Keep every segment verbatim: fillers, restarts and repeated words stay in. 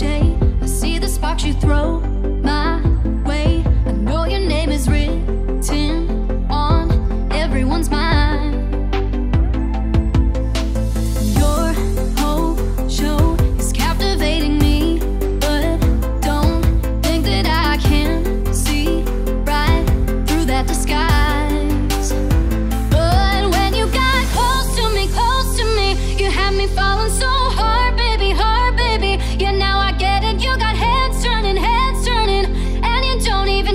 ricochet. I see the sparks you throw my way. I know your name is written on everyone's mind. Your whole show is captivating me, but don't think that I can see right through that disguise. But when you got close to me, close to me, you had me falling so hard, baby, hard, baby. Yeah, now I get it. You got heads turning, heads turning, and you don't even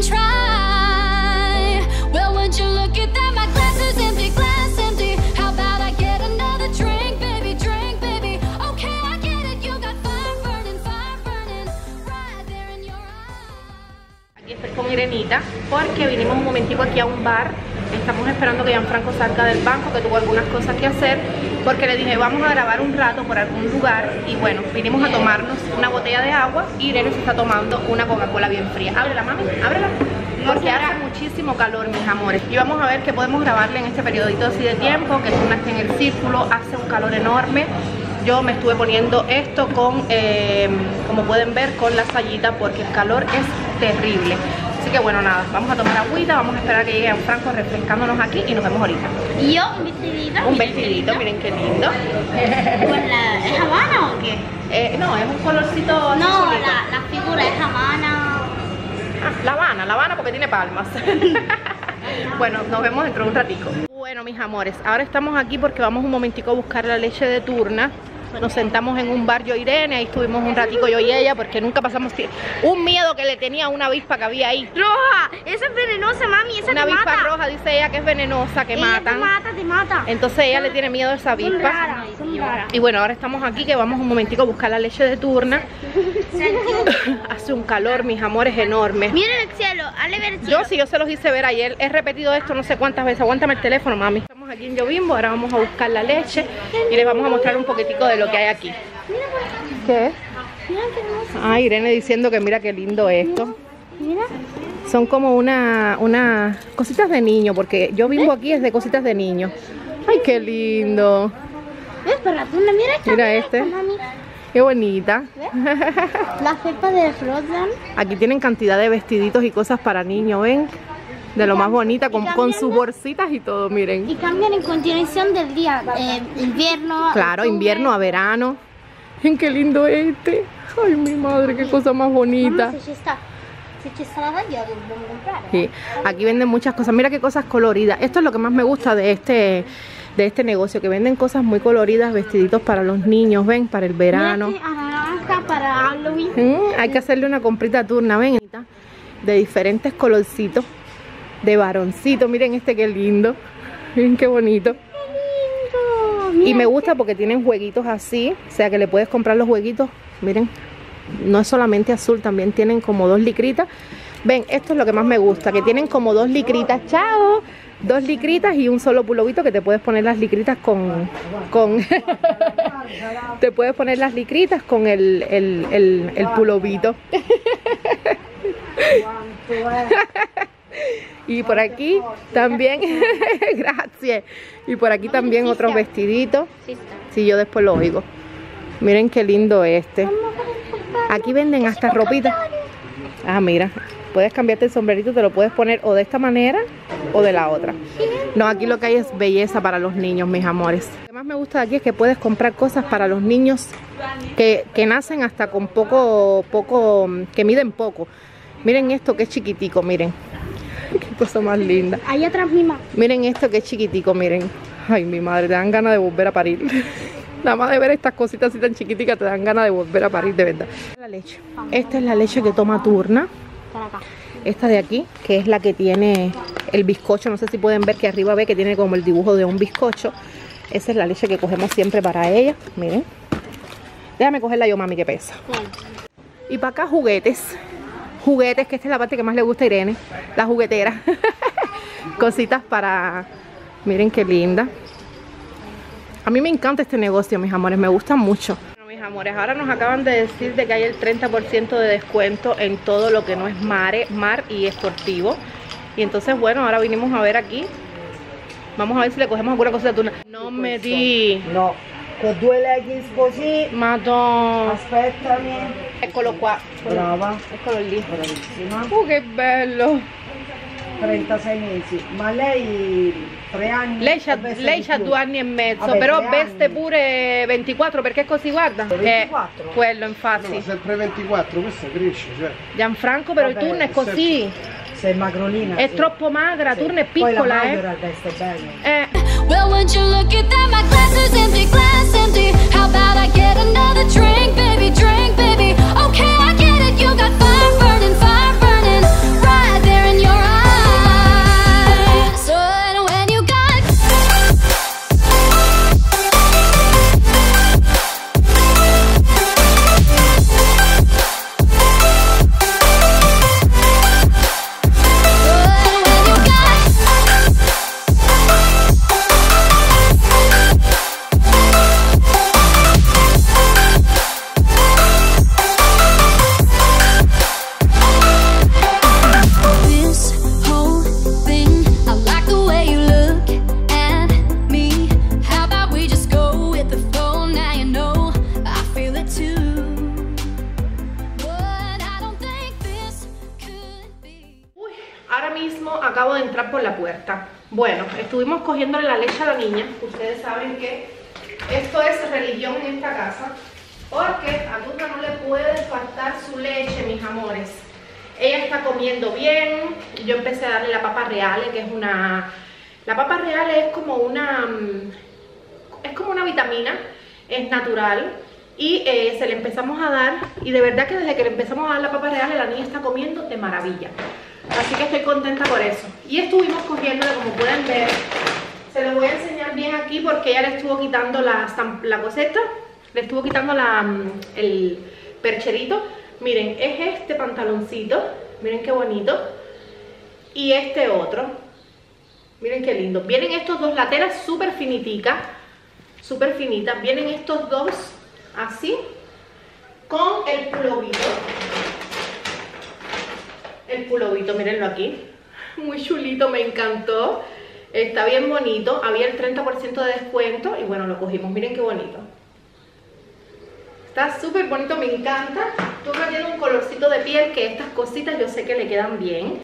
try. Well, would you look at that? My glass is empty, glass empty. How about I get another drink, baby, drink, baby? Okay, I get it. You got fire burning, fire burning right there in your eyes. Aquí estoy con Irenita porque vinimos un momentico aquí a un bar. Estamos esperando que Gianfranco salga del banco, que tuvo algunas cosas que hacer, porque le dije vamos a grabar un rato por algún lugar. Y bueno, vinimos a tomarnos una botella de agua y Irene se está tomando una Coca-Cola bien fría. Ábrela, mami, ábrela, porque hace muchísimo calor, mis amores. Y vamos a ver qué podemos grabarle en este periodito así de tiempo, que Tuna esté en el círculo. Hace un calor enorme. Yo me estuve poniendo esto con, eh, como pueden ver, con la sayita, porque el calor es terrible. Así que bueno, nada, vamos a tomar agüita, vamos a esperar a que llegue Gianfranco refrescándonos aquí y nos vemos ahorita. Y yo, un vestidito. Un vestidito, miren qué lindo. Pues la, ¿es Habana o qué? Eh, no, es un colorcito así No, solito. la, la figura es Habana. Ah, La Habana, La Habana porque tiene palmas. Bueno, nos vemos dentro de un ratico. Bueno, mis amores, ahora estamos aquí porque vamos un momentico a buscar la leche de Turna. Nos sentamos en un bar yo y Irene, ahí estuvimos un ratico yo y ella, porque nunca pasamos un miedo que le tenía a una avispa que había ahí. Roja, esa es venenosa, mami, esa Una te avispa mata. roja, dice ella que es venenosa, que Ella matan. te mata, te mata. Entonces ella le tiene miedo a esa Son avispa. raras, son raras. Y bueno, ahora estamos aquí que vamos un momentico a buscar la leche de Turna. Hace un calor, mis amores, enorme. Miren el cielo, hazle ver el cielo. Yo sí, yo se los hice ver ayer. He repetido esto no sé cuántas veces. Aguántame el teléfono, mami. Estamos aquí en Yobimbo, ahora vamos a buscar la leche y les vamos a mostrar un poquitico de lo que hay aquí. Mira por aquí. ¿Qué? Mira qué hermoso. Ah, Irene diciendo que mira qué lindo esto. Mira. Son como una, una cositas de niño, porque yo vivo aquí es de cositas de niño. Ay, qué lindo. ¿Ves? Para la tuna, mira esta. Mira este. esta, mami. Qué bonita. La felpa de Frozen. Aquí tienen cantidad de vestiditos y cosas para niños, ¿ven? De lo más bonita, con, con sus bolsitas y todo, miren. Y cambian en continuación del día. Eh, invierno. Claro, octubre. invierno a verano. Miren qué lindo este. Ay, mi madre, qué cosa más bonita. Mamma, se ci sta, se ci sta la taglia dobbiamo comprare. Sí, aquí venden muchas cosas. Mira qué cosas coloridas. Esto es lo que más me gusta de este, de este negocio, que venden cosas muy coloridas, vestiditos para los niños, ven, para el verano. Mira que a naranja para Halloween. Mm, hay que hacerle una comprita a Turna, ven, de diferentes colorcitos, de varoncito. Miren este qué lindo. Miren qué bonito. Y me gusta porque tienen jueguitos así, o sea que le puedes comprar los jueguitos. Miren, no es solamente azul, también tienen como dos licritas. Ven, esto es lo que más me gusta, que tienen como dos licritas, chao, dos licritas y un solo pulovito, que te puedes poner las licritas con, con te puedes poner las licritas con el, el, el, el pulovito. Y por aquí también, gracias. Y por aquí también otros vestiditos. Si yo después lo oigo. Miren qué lindo este. Aquí venden hasta ropita. Ah, mira. Puedes cambiarte el sombrerito, te lo puedes poner o de esta manera o de la otra. No, aquí lo que hay es belleza para los niños, mis amores. Lo que más me gusta de aquí es que puedes comprar cosas para los niños que, que nacen hasta con poco, poco, que miden poco. Miren esto que es chiquitico, miren. Qué cosa más linda. Ahí atrás misma. Miren esto que es chiquitico, miren. Ay, mi madre, te dan ganas de volver a parir. Nada más de ver estas cositas así tan chiquiticas te dan ganas de volver a parir, de verdad. La leche. Esta es la leche que toma Turna. Esta de aquí, que es la que tiene el bizcocho. No sé si pueden ver que arriba ve que tiene como el dibujo de un bizcocho. Esa es la leche que cogemos siempre para ella. Miren. Déjame cogerla yo, mami, que pesa. Y para acá juguetes. Juguetes, que esta es la parte que más le gusta a Irene. La juguetera. Cositas para... Miren qué linda. A mí me encanta este negocio, mis amores. Me gusta mucho. Bueno, mis amores, ahora nos acaban de decir de que hay el treinta por ciento de descuento en todo lo que no es mare, mar y esportivo. Y entonces, bueno, ahora vinimos a ver aquí. Vamos a ver si le cogemos alguna cosa de Turna. No me di. No. con due leggings così. Madonna. Aspettami. Eccolo qua. Brava. Eccolo lì. Bravissima. Uh, che bello. trentasei mesi. Ma lei tre anni? Lei c'ha, o veste lei di c'ha più? due anni e mezzo, Vabbè, però tre veste anni. pure ventiquattro, perché così, guarda. ventiquattro? È quello, infatti. No, sempre ventiquattro, questo cresce, cioè. Gianfranco, però il Vabbè, turno è così. Sei magrolina. È sì. troppo magra, Sì. turno è Poi la piccola, magra eh. veste bene. Eh. Well, would you look at that? My glass is empty, glass empty. How about I get another drink, baby, drink, baby? Okay, I get it. You got fire burning, fire burning right there in your eyes. So when you got Ahora mismo acabo de entrar por la puerta. Bueno, estuvimos cogiéndole la leche a la niña. Ustedes saben que esto es religión en esta casa, porque a Turna no le puede faltar su leche, mis amores. Ella está comiendo bien. Yo empecé a darle la papa real, que es una... La papa real es como una... Es como una vitamina, es natural. Y eh, se le empezamos a dar, y de verdad que desde que le empezamos a dar la papa real, la niña está comiendo de maravilla. Así que estoy contenta por eso. Y estuvimos cogiéndole, como pueden ver, se lo voy a enseñar bien aquí porque ella le estuvo quitando la, la coseta, le estuvo quitando la, el percherito. Miren, es este pantaloncito, miren qué bonito, y este otro, miren qué lindo. Vienen estos dos, la tela súper finitica, súper finita, vienen estos dos así, con el pulovito. El pulovito, mírenlo aquí, muy chulito, me encantó, está bien bonito, había el treinta por ciento de descuento y bueno, lo cogimos, miren qué bonito. Está súper bonito, me encanta. Turna tiene un colorcito de piel que estas cositas yo sé que le quedan bien.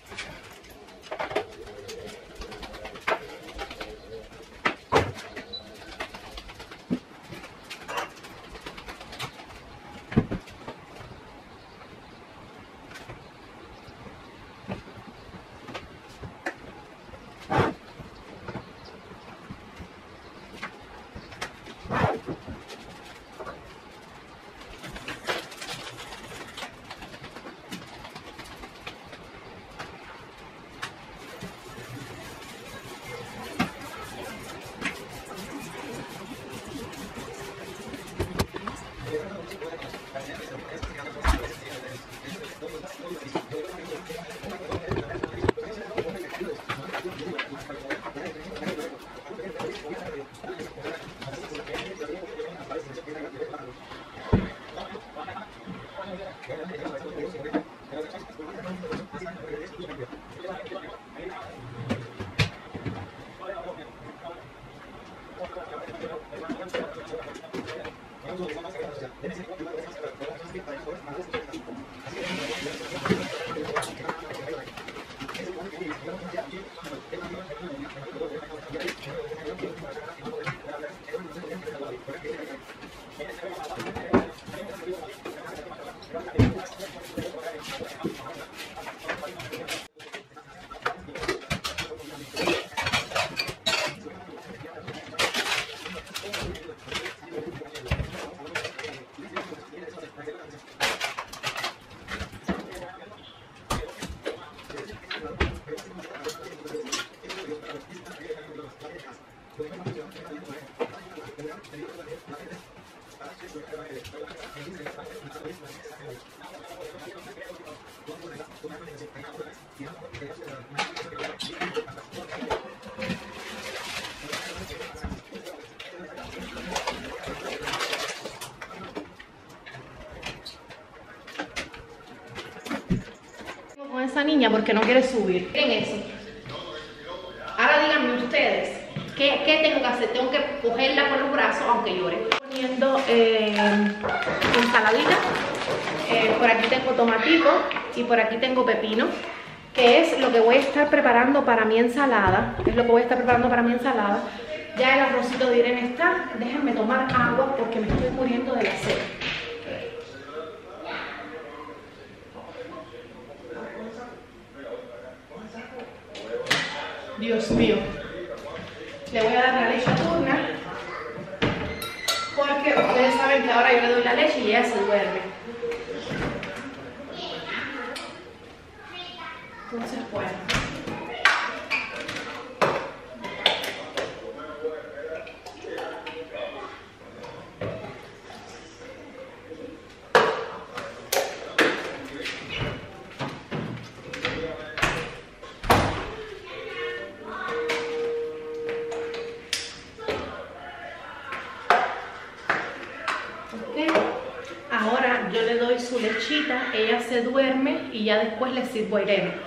Con esa niña porque no quiere subir. Miren eso. Ahora díganme ustedes, ¿Qué, ¿Qué tengo que hacer? Tengo que cogerla con los brazos aunque llore. Poniendo eh, ensaladita. Eh, por aquí tengo tomatico y por aquí tengo pepino, que es lo que voy a estar preparando para mi ensalada. Es lo que voy a estar preparando para mi ensalada. Ya el arrocito de Irene está. Déjenme tomar agua porque me estoy muriendo de la sed. Dios mío. Le voy a dar la leche a Turna, porque ustedes saben que ahora yo le doy la leche y ella se duerme. Entonces, bueno. Ahora yo le doy su lechita, ella se duerme y ya después le sirvo a Irene.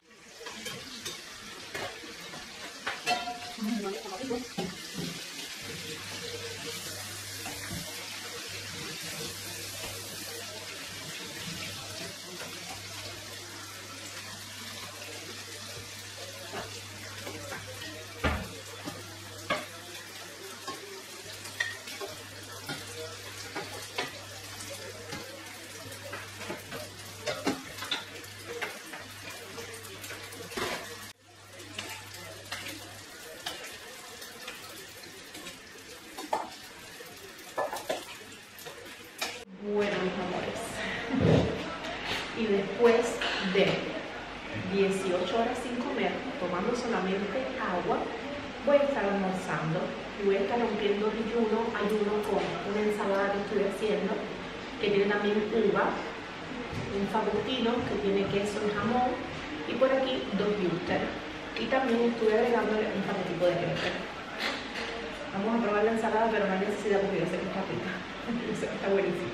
Bueno, mis amores, y después de dieciocho horas sin comer, tomando solamente agua, voy a estar almorzando y voy a estar rompiendo ayuno, ayuno con una ensalada que estoy haciendo, que tiene también uva, un fagotino que tiene queso y jamón, y por aquí dos Wuster, y también estuve agregando un paquetico de crema. Vamos a probar la ensalada, pero no hay necesidad porque yo sé que está rica, yo sé que está buenísima.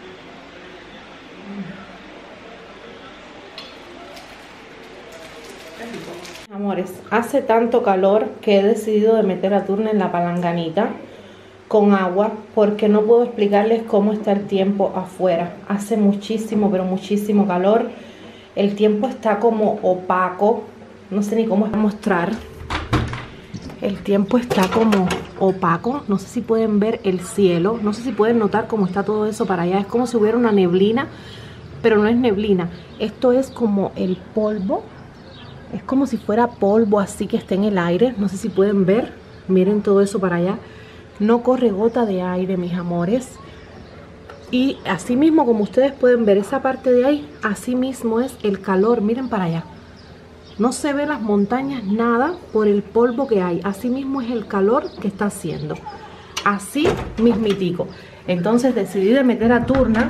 Amores, hace tanto calor que he decidido de meter a Turna en la palanganita con agua porque no puedo explicarles cómo está el tiempo afuera. Hace muchísimo, pero muchísimo calor. El tiempo está como opaco, no sé ni cómo mostrar. El tiempo está como opaco, no sé si pueden ver el cielo, no sé si pueden notar cómo está todo eso para allá. Es como si hubiera una neblina, pero no es neblina. Esto es como el polvo, es como si fuera polvo así que está en el aire. No sé si pueden ver, miren todo eso para allá. No corre gota de aire, mis amores. Y así mismo como ustedes pueden ver esa parte de ahí, así mismo es el calor, miren para allá. No se ve las montañas nada por el polvo que hay. Así mismo es el calor que está haciendo. Así mismitico. Entonces decidí de meter a Turna.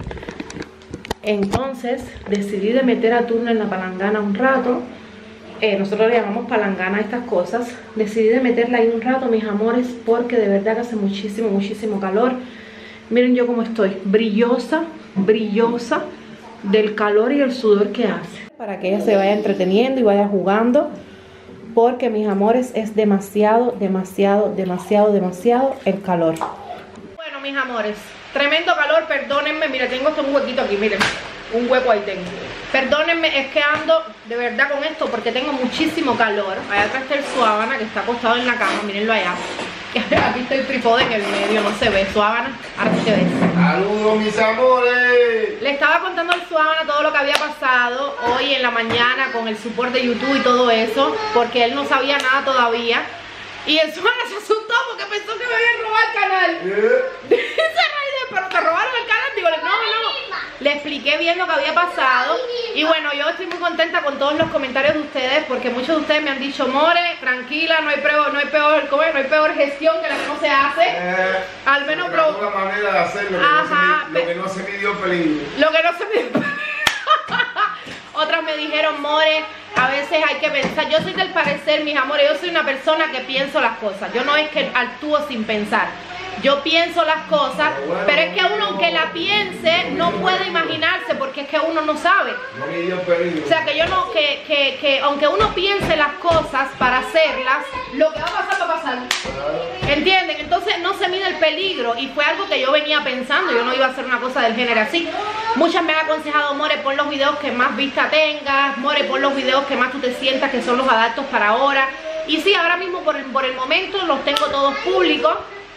Entonces decidí de meter a Turna en la palangana un rato. Eh, nosotros le llamamos palangana a estas cosas. Decidí de meterla ahí un rato, mis amores, porque de verdad que hace muchísimo, muchísimo calor. Miren yo cómo estoy. Brillosa, brillosa del calor y el sudor que hace. Para que ella se vaya entreteniendo y vaya jugando, porque mis amores es demasiado, demasiado, demasiado, demasiado el calor. Bueno, mis amores, tremendo calor, perdónenme, mira, tengo hasta un huequito aquí, miren, un hueco ahí tengo. Perdónenme, es que ando de verdad con esto porque tengo muchísimo calor. Allá atrás está el Suábana que está acostado en la cama, mírenlo allá. Aquí está el trípode en el medio, no se ve. Suábana, ahora sí te ves. ¡Saludos, mis amores! Le estaba contando al Suábana todo lo que había pasado hoy en la mañana con el support de YouTube y todo eso, porque él no sabía nada todavía. Y el Suábana se asustó porque pensó que me habían robado el canal. ¿Eh? Dice Raiden, pero te robaron el canal. Digo, no, no. Le expliqué bien lo que había pasado. Y bueno, yo estoy muy contenta con todos los comentarios de ustedes, porque muchos de ustedes me han dicho, More, tranquila, no hay peor, no hay peor, ¿cómo es? No hay peor gestión que la que no se hace. Eh, Al menos pero pro... una manera de hacerlo, Ajá, lo que no se midió peligro. Lo que no se me... Otras me dijeron, More, a veces hay que pensar. Yo soy del parecer, mis amores, yo soy una persona que pienso las cosas. Yo no es que actúo sin pensar. Yo pienso las cosas, pero es que uno aunque la la piense no puede imaginarse, porque es que uno no sabe. No midió el peligro. O sea, que yo no, que, que, que aunque uno piense las cosas para hacerlas, lo que va a pasar va a pasar. ¿Entienden? Entonces no se mide el peligro, y fue algo que yo venía pensando. Yo no iba a hacer una cosa del género así. Muchas me han aconsejado: More, pon los videos que más vista tengas, More, pon los videos que más tú te sientas que son los adaptos para ahora. Y sí, ahora mismo por el, por el momento los tengo todos públicos.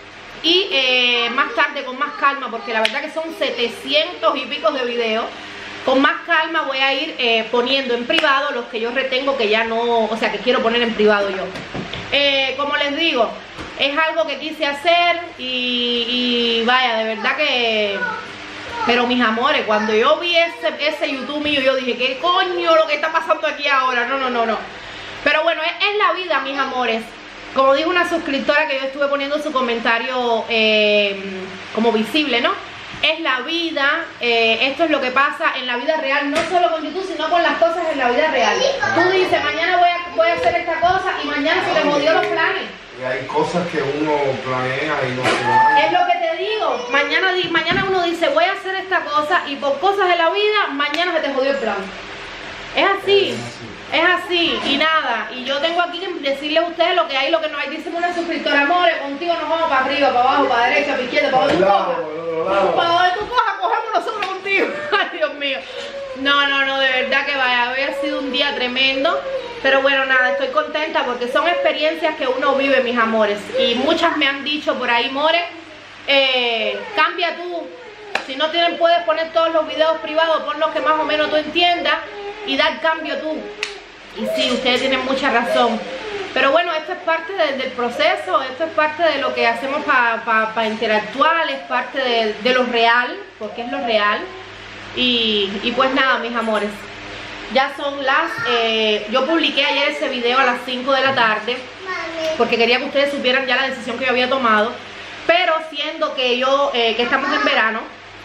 Y eh, más tarde con más calma, porque la verdad que son setecientos y pico de videos. Con más calma voy a ir eh, poniendo en privado los que yo retengo, que ya no, o sea, que quiero poner en privado yo. Eh, como les digo, es algo que quise hacer y, y vaya, de verdad que... Pero mis amores, cuando yo vi ese, ese YouTube mío, yo dije, ¿qué coño lo que está pasando aquí ahora? No, no, no, no. Pero bueno, es, es la vida, mis amores. Como dijo una suscriptora que yo estuve poniendo su comentario eh, como visible, ¿no? Es la vida, eh, esto es lo que pasa en la vida real, no solo con YouTube, sino con las cosas en la vida real. Tú dices, mañana voy a, voy a hacer esta cosa, y mañana se te jodió los planes. Y hay cosas que uno planea y no se dan. Es lo que te digo, mañana, mañana uno dice, voy a hacer esta cosa, y por cosas de la vida, mañana se te jodió el plan. Es así. Es así, y nada, y yo tengo aquí que decirles a ustedes lo que hay y lo que no hay. Dice una suscriptora: More, contigo nos vamos para arriba, para abajo, para derecha, para izquierda, para donde tú cojas. Para donde tú cojas, cogemos nosotros contigo. Ay, Dios mío. No, no, no, de verdad que vaya, había sido un día tremendo. Pero bueno, nada, estoy contenta porque son experiencias que uno vive, mis amores. Y muchas me han dicho por ahí: More, eh, cambia tú. Si no tienen, puedes poner todos los videos privados, pon los que más o menos tú entiendas y dar cambio tú. Y sí, ustedes tienen mucha razón. Pero bueno, esto es parte de, del proceso, esto es parte de lo que hacemos para pa, pa interactuar, es parte de, de lo real, porque es lo real. Y, y pues nada, mis amores, ya son las... Eh, yo publiqué ayer ese video a las cinco de la tarde, porque quería que ustedes supieran ya la decisión que yo había tomado. Pero siendo que yo, eh, que estamos en verano,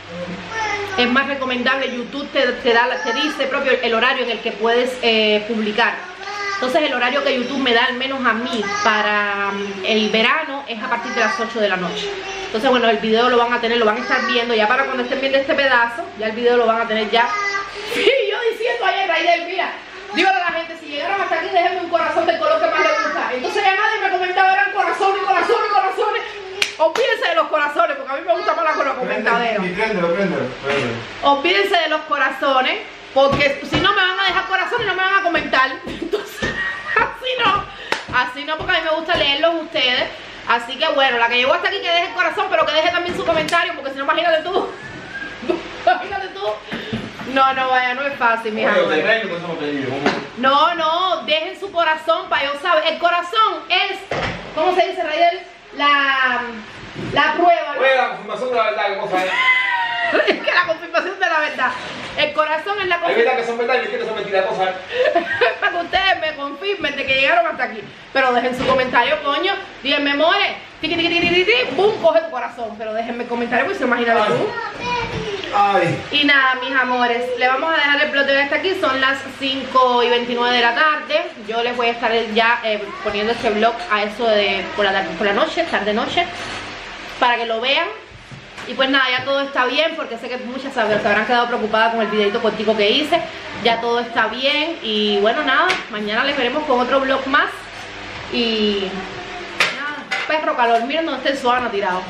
es más recomendable. YouTube te, te, da, te dice propio el horario en el que puedes eh, publicar. Entonces el horario que YouTube me da, al menos a mí, para el verano, es a partir de las ocho de la noche. Entonces bueno, el video lo van a tener, lo van a estar viendo ya para cuando estén viendo este pedazo. Ya el video lo van a tener ya. Sí, yo diciendo ayer, Raidel, mira, dígale a la gente, si llegaron hasta aquí, déjenme un corazón del color que más les gusta. Entonces ya nadie me comentaba, eran corazones, corazones, corazones. Olvídense de los corazones, porque a mí me gusta más con los comentaderos. Olvídense de los corazones, porque si no me van a dejar corazones y no me van a comentar. Entonces, así no, así no, porque a mí me gusta leerlos ustedes. Así que bueno, la que llegó hasta aquí, que deje el corazón, pero que deje también su comentario, porque si no, imagínate tú. Imagínate tú. No, no, vaya, no es fácil, mi amor. No, no, dejen su corazón para yo saber. El corazón es, ¿cómo se dice, Raidel? La, la prueba, ¿no? La confirmación de la verdad, ¿qué cosa es? Es que la confirmación de la verdad. El corazón es la Hay confirmación. verdad que son verdad y que son mentiras, cosas. Para que ustedes me confirmen de que llegaron hasta aquí. Pero dejen su comentario, coño. Díganme, More, tiqui, tiqui, tiqui, tiqui, tiqui, boom, coge tu corazón. Pero déjenme el comentario, pues se imaginan tú. Ay. Y nada, mis amores, le vamos a dejar el ploteo hasta aquí. Son las cinco y veintinueve de la tarde. Yo les voy a estar ya eh, poniendo este vlog a eso de por la, por la noche, tarde noche, para que lo vean. Y pues nada, ya todo está bien, porque sé que muchas se habrán quedado preocupadas con el videito cortico que hice. Ya todo está bien. Y bueno, nada, mañana les veremos con otro vlog más. Y nada, perro calor, miren donde está el Suana tirado.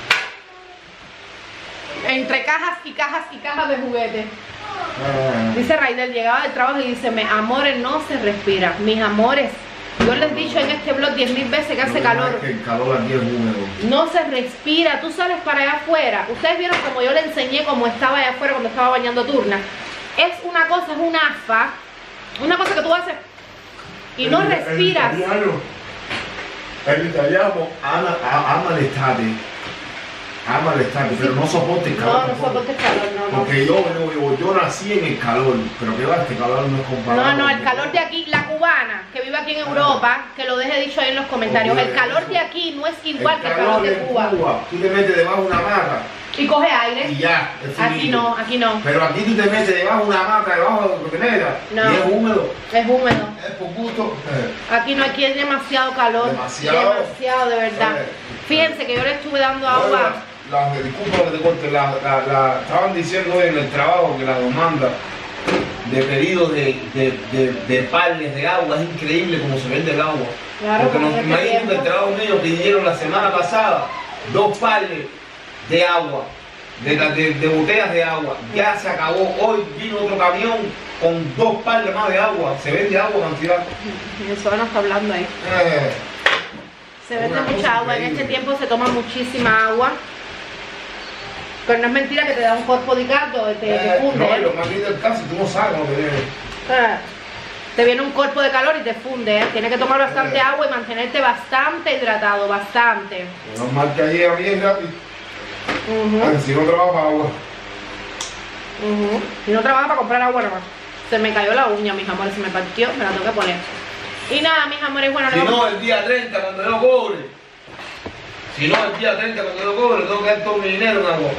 Entre cajas y cajas y cajas de juguetes. Dice Raidel, llegaba del trabajo y dice, me amores, no se respira. Mis amores, yo les he dicho en este blog diez mil veces que hace calor. Que el calor aquí es húmedo. No se respira, tú sales para allá afuera. Ustedes vieron como yo le enseñé cómo estaba allá afuera cuando estaba bañando Turna. Es una cosa, es un afa, una cosa que tú haces y no respiras. El italiano, el italiano ama, ama el estate. Ama el estate, pero no soporta el calor. No, no soporta el calor, no, no. Porque yo, yo, yo nací en el calor, pero que va, este calor no es comparado. No, no, el calor de aquí, la cubana, que vive aquí en Europa, que lo deje dicho ahí en los comentarios, el calor de aquí no es igual que el calor de Cuba. Cuba. Tú te metes debajo de una mata y coge aire. y ya, es Aquí finito. no, aquí no. Pero aquí tú te metes debajo de una mata, debajo de lo que te metas, No. y es húmedo. Es húmedo. Es por gusto. Eh. Aquí no, aquí es demasiado calor. Demasiado. Demasiado, de verdad. Eh. Fíjense que yo le estuve dando agua las, disculpa que te corte, la, la, la, estaban diciendo hoy en el trabajo que la demanda de pedidos de, de, de, de pales de agua, es increíble como se vende el agua. Claro, porque nos con este imagino que el tiempo. trabajo mío pidieron la semana pasada dos pales de agua, de, de, de botellas de agua. Ya se acabó, hoy vino otro camión con dos pales más de agua, se vende agua cantidad. Eso no está hablando ahí. Eh, Se vende Una mucha cosa agua, en increíble. este tiempo se toma muchísima agua. Pero no es mentira que te da un cuerpo de caldo, te, te eh, funde. no, ¿eh? lo más lindo del caso, tú no sabes lo que viene. Eh, Te viene un cuerpo de calor y te funde, ¿eh? Tienes que tomar bastante Eh. agua y mantenerte bastante hidratado, bastante. Menos mal que allí a mí es gratis. Ujú, Ah, si no trabajo agua. ujú. Y no trabaja para comprar agua nomás. Se me cayó la uña, mis amores, se me partió, me la tengo que poner. Y nada, mis amores, bueno, Si le vamos- no, el día treinta cuando yo cobre. Si no, el día treinta cuando yo cobre, tengo que dar todo mi dinero en agua.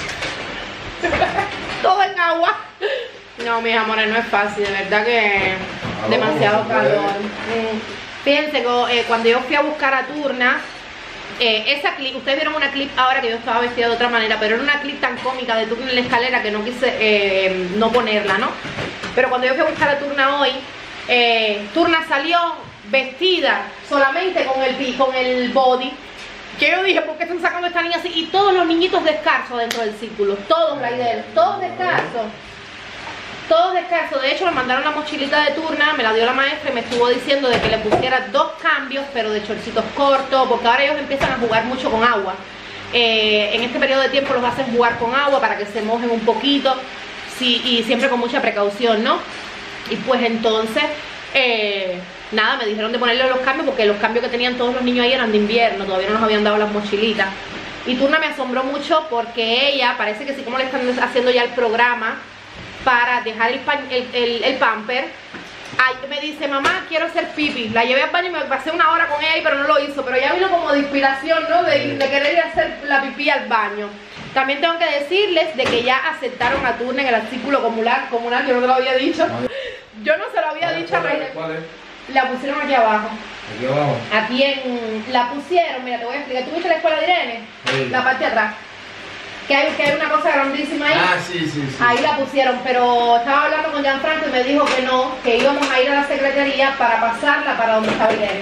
todo en agua. No, mis amores, no es fácil, de verdad que no, demasiado no se puede. calor. Mm. Fíjense que eh, cuando yo fui a buscar a Turna, eh, esa clip, ustedes vieron una clip ahora que yo estaba vestida de otra manera, pero era una clip tan cómica de Turna en la escalera que no quise eh, no ponerla, ¿no? Pero cuando yo fui a buscar a Turna hoy, eh, Turna salió vestida solamente con el, pi- con el body. Que yo dije, ¿por qué están sacando a esta niña así? Y todos los niñitos descalzos dentro del círculo, todos, Raidel, todos descalzos. Todos descalzos. De hecho, me mandaron la mochilita de Turna, me la dio la maestra y me estuvo diciendo de que le pusiera dos cambios, pero de chorcitos cortos, porque ahora ellos empiezan a jugar mucho con agua. Eh, en este periodo de tiempo los hacen jugar con agua para que se mojen un poquito, sí, y siempre con mucha precaución, ¿no? Y pues entonces, eh, nada, me dijeron de ponerle los cambios, porque los cambios que tenían todos los niños ahí eran de invierno, todavía no nos habían dado las mochilitas. Y Turna me asombró mucho porque ella, parece que sí, como le están haciendo ya el programa para dejar el, pan, el, el, el pamper, ay, me dice, mamá, quiero hacer pipi. La llevé al baño y me pasé una hora con ella ahí, pero no lo hizo. Pero ya vino como de inspiración, ¿no? De, de querer ir a hacer la pipí al baño. También tengo que decirles de que ya aceptaron a Turna en el artículo comunal, comunal, yo no te lo había dicho. Yo no se lo había dicho a Rainer. ¿Cuál es? La pusieron aquí abajo. Aquí abajo. Aquí en... La pusieron, mira, te voy a explicar. ¿Tú viste la escuela de Irene? Sí. La parte de atrás. Que hay, que hay una cosa grandísima ahí. Ah, sí, sí, sí. Ahí la pusieron, pero estaba hablando con Gianfranco y me dijo que no, que íbamos a ir a la secretaría para pasarla para donde estaba Irene,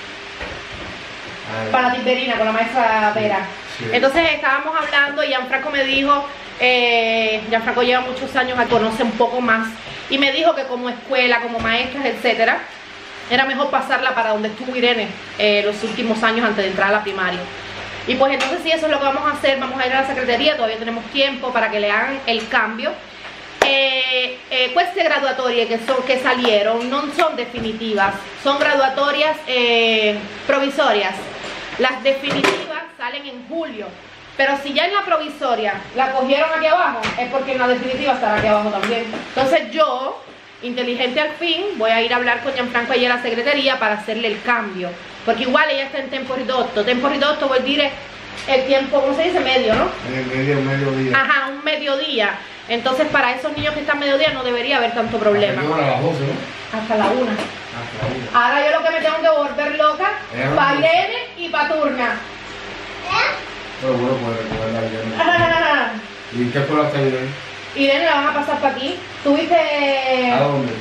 Ah, para Tiberina, con la maestra Vera. Sí. Entonces estábamos hablando y Gianfranco me dijo, eh, Gianfranco lleva muchos años, conoce un poco más, y me dijo que como escuela, como maestras, etcétera, era mejor pasarla para donde estuvo Irene eh, los últimos años antes de entrar a la primaria. Y pues entonces sí, eso es lo que vamos a hacer. Vamos a ir a la secretaría, todavía tenemos tiempo para que le hagan el cambio. Eh, eh, queste graduatorie que, son, que salieron no son definitivas, son graduatorias eh, provisorias. Las definitivas salen en julio, pero si ya en la provisoria la cogieron aquí abajo, es porque en la definitiva estará aquí abajo también. Entonces yo, inteligente al fin, voy a ir a hablar con Gianfranco allí a la secretaría para hacerle el cambio, porque igual ella está en tempo ridotto. Tempo ridotto vuol dire el tiempo, ¿cómo se dice? Medio, ¿no? Medio, medio día. Ajá, un mediodía. Entonces para esos niños que están mediodía no debería haber tanto problema. Aquí a las doce, ¿no? Hasta la una. Hasta la una. Ahora yo lo que me tengo que volver loca Eh, para Irene y para Turna. Pero bueno, puede recoger la Irene. ¿Y en qué escuela está Irene? Irene la van a pasar para aquí. ¿Tuviste? ¿A dónde?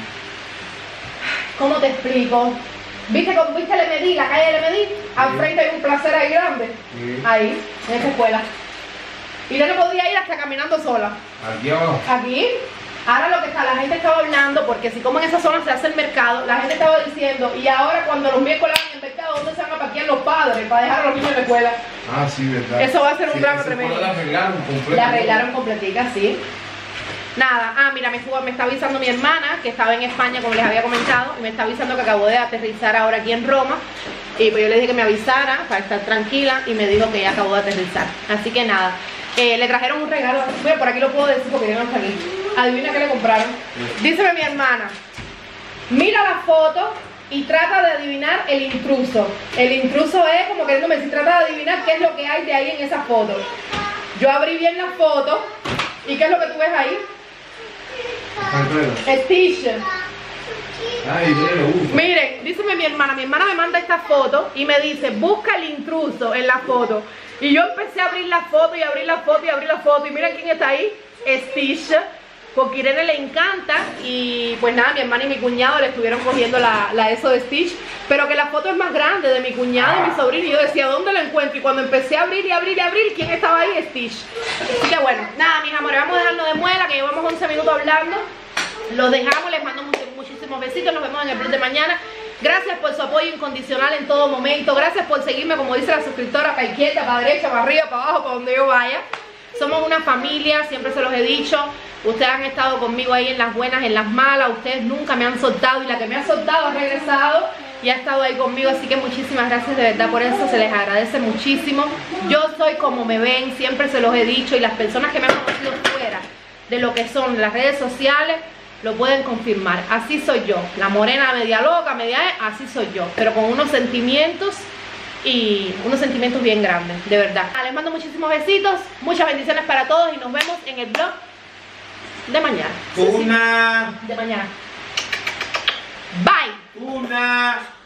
¿Cómo te explico? ¿Viste, cómo- ¿Viste el Emedí, la calle del Emedí? Al Sí. frente hay un placer ahí grande. Sí. Ahí, en esa escuela. Irene podía ir hasta caminando sola. Aquí abajo. Aquí, ahora lo que está, la gente estaba hablando, porque si como en esa zona se hace el mercado, la gente estaba diciendo, y ahora cuando los miércoles van en el mercado, ¿dónde se van a parquear los padres para dejar a los niños en la escuela? Ah, sí, verdad. Eso va a ser un Sí, drama esa tremendo. escuela La arreglaron completo. La arreglaron completica, sí. Nada, ah, mira, me, estuvo, me está avisando mi hermana, que estaba en España, como les había comentado, y me está avisando que acabó de aterrizar ahora aquí en Roma. Y pues yo le dije que me avisara para estar tranquila, y me dijo que ya acabó de aterrizar. Así que nada, eh, le trajeron un regalo. Bueno, por aquí lo puedo decir porque yo no está aquí. Adivina qué le compraron. Díceme mi hermana, mira la foto y trata de adivinar el intruso. El intruso es como queriéndome decir, trata de adivinar qué es lo que hay de ahí en esa foto. Yo abrí bien la foto, ¿y qué es lo que tú ves ahí? Alfredo. El t-shirt. Ay, Dios, lo uso. Miren, díceme mi hermana, mi hermana me manda esta foto y me dice, busca el intruso en la foto. Y yo empecé a abrir la foto y abrir la foto y abrir la foto. Y miren quién está ahí, Stitch. Porque a Irene le encanta. Y pues nada, mi hermana y mi cuñado le estuvieron cogiendo la, la eso de Stitch. Pero que la foto es más grande de mi cuñado y mi sobrino. Y yo decía, ¿dónde lo encuentro? Y cuando empecé a abrir y abrir y abrir, ¿quién estaba ahí? Stitch. Así que bueno, nada, mis amores, vamos a dejarnos de muela, que llevamos once minutos hablando. Los dejamos, les mando muchos, muchísimos besitos. Nos vemos en el vlog de mañana. Gracias por su apoyo incondicional en todo momento. Gracias por seguirme, como dice la suscriptora, para izquierda, para derecha, para arriba, para abajo, para donde yo vaya. Somos una familia, siempre se los he dicho. Ustedes han estado conmigo ahí en las buenas, en las malas. Ustedes nunca me han soltado y la que me ha soltado ha regresado y ha estado ahí conmigo. Así que muchísimas gracias de verdad por eso. Se les agradece muchísimo. Yo soy como me ven, siempre se los he dicho. Y las personas que me han conocido fuera de lo que son las redes sociales lo pueden confirmar. Así soy yo, la morena media loca, media, así soy yo, pero con unos sentimientos y unos sentimientos bien grandes, de verdad. Les mando muchísimos besitos, muchas bendiciones para todos y nos vemos en el vlog de mañana. Una. De mañana. Bye. Una.